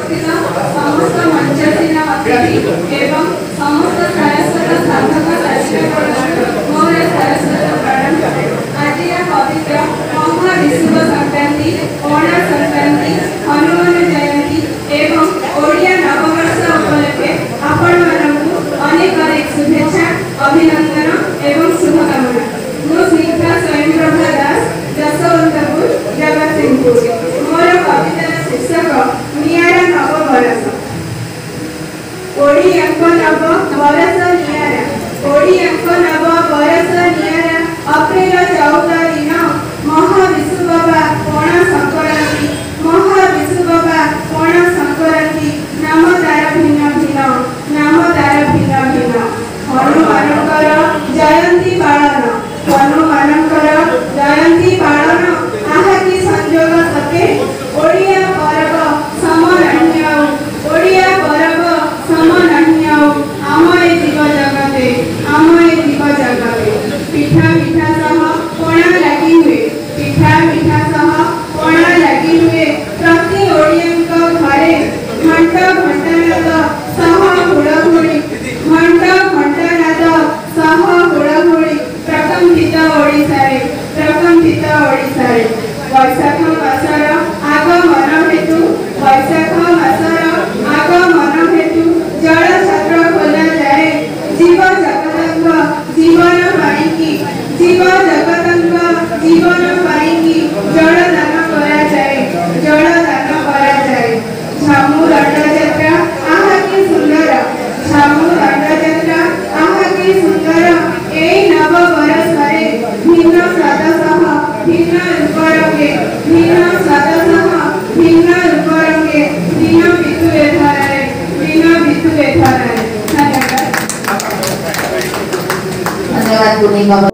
उपस्थित समस्त मंचासीन अतिथि एवं समस्त सारस्वत साधक साधक मोर सारस्वत प्रणाम। आज पवित्र महाविषुव संक्रांति, पणा संक्रांति, हनुमान जयंती एवं ओडिया नववर्ष उपलक्षे आपण मानकु अनेक अनेक शुभेच्छा, अभिनंदन एवं शुभकामना। मो स्निग्धा स्वयंप्रभा दास, जसवंतपुर, जगतसिंहपुर। मोर कवितार शीर्षक नियारा नववर्ष। ओडियाको नव वर्ष नियारा, ओडियाको नव वर्ष नियारा। अप्रिल 14 दिन महाविषुव पणा संक्रांति, महाविषुव पणा संक्रांति। नाम तार भिन्न भिन्न, नाम तार भिन्न भिन्न। हनुमानकर जयंती पालन, हनुमानकर जयंती पालन। आहा की संयोग सके ओडिया पर्व समरण्य, ओडिया पर्व समरण्य। आमय जीव जगते, आमय जीव जगते। पिठा मिठा सह पणा लगी हुए, पिठा मिठा सह पणा लगी हुए। प्रति ओडियंक घरे घंट घंटानाद सह हुड़हुड़ी, घंट घंटानाद सह हुड़हुड़ी। प्रकंपित ओडिशारे, प्रकंपित ओडिशारे। वैशाख मासर आगमन हेतु, वैशाख मासर आगमन हेतु जल छत्र खोला जाए। जीव जगतंक जीवन पाइकी, जीव जगतंक जीवन पाइकी जल दान करा जाए, जल दान करा जाए। झामु दंड यात्रा आहा की सुंदर, झामु दंड यात्रा आहा की सुंदर। एई नव वर्ष रे भिन्न स्वाद सह भिन्न रूप रंगे, भिन्न स्वाद सह भिन्न रूप रंगे। दिन बितु एथारे, दिन बितु एथारे। धन्यवाद। धन्यवाद पूर्णिमा।